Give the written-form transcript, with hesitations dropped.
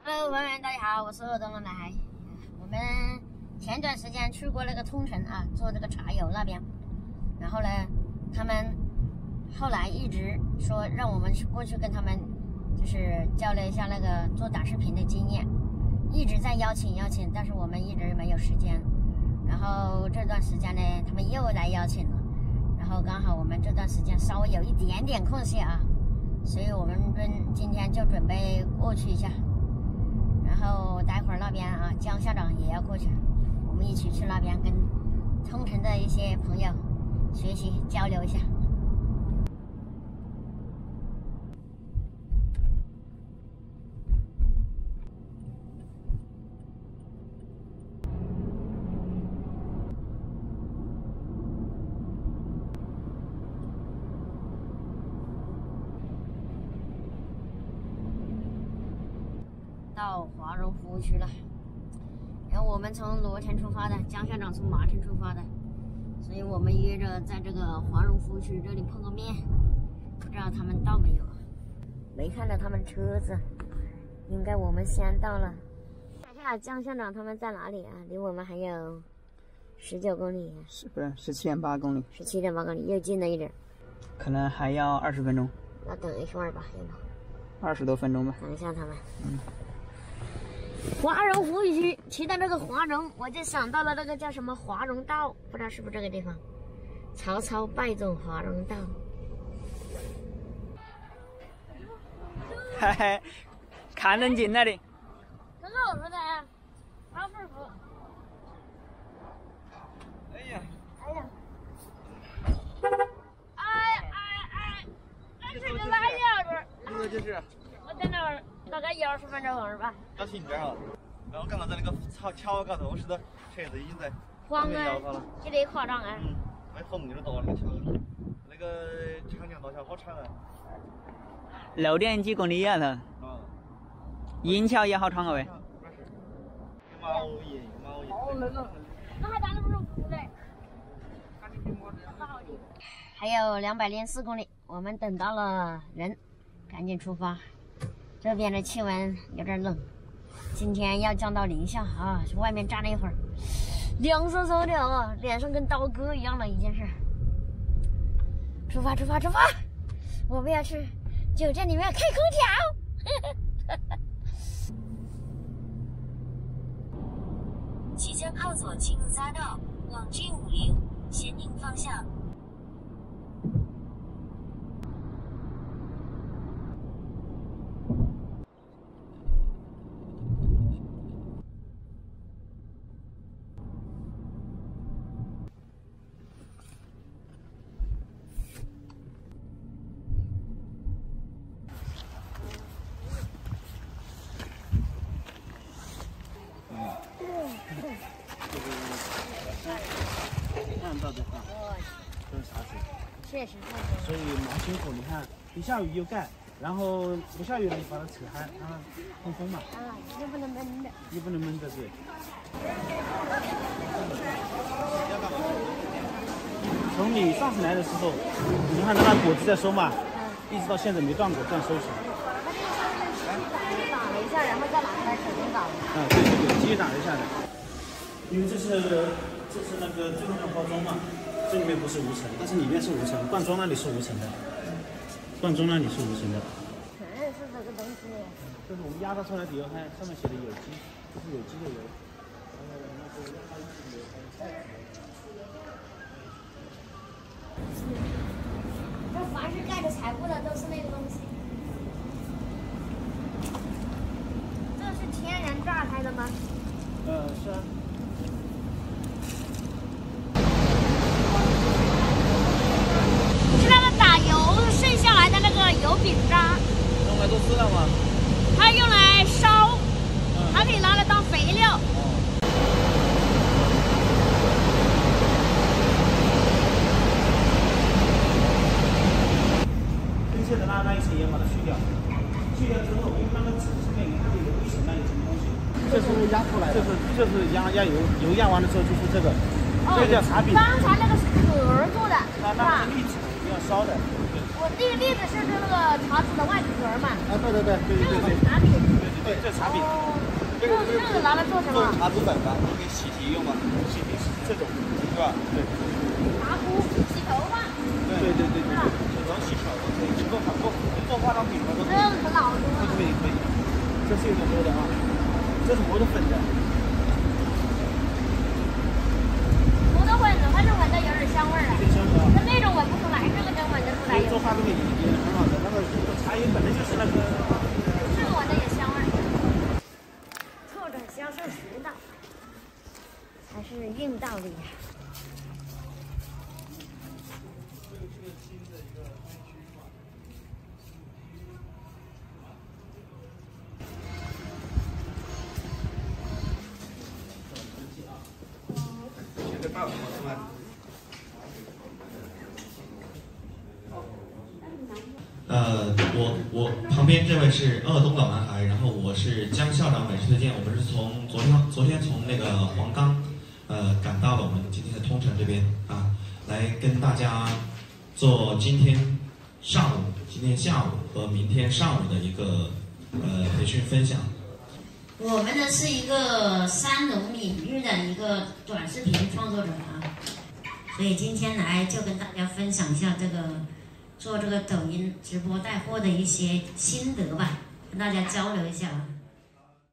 各位朋友们，大家好，我是东龙来。我们前段时间去过那个通城啊，做这个茶友那边，然后呢，他们后来一直说让我们过去跟他们就是交流一下那个做短视频的经验，一直在邀请，但是我们一直没有时间。然后这段时间呢，他们又来邀请了，然后刚好我们这段时间稍微有一点点空隙啊，所以我们今天就准备过去一下。然后待会儿那边啊，江校长也要过去，我们一起去那边跟通城的一些朋友学习交流一下。到华容服务区了，然后我们从罗城出发的，江校长从麻城出发的，所以我们约着在这个华容服务区这里碰个面，不知道他们到没有？没看到他们车子，应该我们先到了。看一下江校长他们在哪里啊？离我们还有19公里， 不是17.8公里 ，17.8公里，又近了一点， 可能还要20分钟。 那等一会儿吧，要不 20多分钟吧。 等一下他们。华容服务区，提到那个华容，我就想到了那个叫什么华容道，不知道是不是这个地方。曹操败走华容道。 嘿嘿，看人近那里。 很好吃的，好舒服。 哎呀， 这个哪样子？ 这个就是。 我在那儿大概20分钟儿吧。 到停这儿哈，然后刚刚在那个桥高头，是的，车子已经在黄啊，有点夸张啊。 那红有点多那个桥，那个长江大桥好长啊。 6点几公里啊，它。银桥也好长啊喂。 毛爷。 那还打那么多嘞？还有204公里，我们等到了人，赶紧出发。这边的气温有点冷，今天要降到0下啊！外面站了一会儿，凉飕飕的啊，脸上跟刀割一样了，已经是。出发！我们要去酒店里面开空调。 即将靠左进入匝道，往 G50，咸宁方向。 看到的话，都是沙子。 确实所以蛮辛苦，你看，一下雨又盖，然后不下雨了，你把它扯开，让它通风嘛。 啊，又不能闷的。 又不能闷着对。从你上次来的时候，你就看到那果子在收嘛，一直到现在没断过，这样收起来。 打了一下，然后再拿出来手动打。 对，继续打了一下的。因为这是那个最终的包装嘛，这里面不是无尘，但是里面是无尘，罐装那里是无尘的，罐装那里是无尘的。 全是这个东西。 这是我们压榨出来的油，还上面写的有机，这是有机的油。 这凡是盖着财务的都是那个东西。这是天然榨开的吗？ 是啊。 是那个打油剩下来的那个油饼渣。 用来做饲料吗？ 它用来烧，还可以拿来当肥料。 真切的那一层盐把它去掉，去掉之后，因为那个纸上面它有一层那一层东西，这是压出来的，就是压油，油压完了之后就是这个，这个叫茶饼。 刚才那个是壳做的， 它那个栗子要烧的。 我那个栗子是那个茶籽的外壳嘛。 啊，对， 这个是茶饼。 对， 对，这茶饼。 这个拿来做什么？ 茶籽粉吧，给洗涤用嘛，洗涤这种，是吧？对。 茶壶洗头发。 对，这种洗头的，可以做化妆品嘛都可以。 这很老多。 可以。这是有点多的啊，这是磨的粉的。 磨的粉的，反正闻着有点香味儿啊。 有点香味啊。 跟那种闻不出来，这个真闻得出来。 做化妆品也很好的，那个茶叶本来就是那个。 这个闻着也香味儿。拓展销售渠道，还是硬道理呀。 我旁边这位是鄂东老男孩，然后我是江校长美食推荐，我们是从昨天从那个黄冈，赶到了我们今天的通城这边啊，来跟大家做今天上午、今天下午和明天上午的一个培训分享。 我们呢是一个3农领域的一个短视频创作者啊，所以今天来就跟大家分享一下这个做这个抖音直播带货的一些心得吧，跟大家交流一下。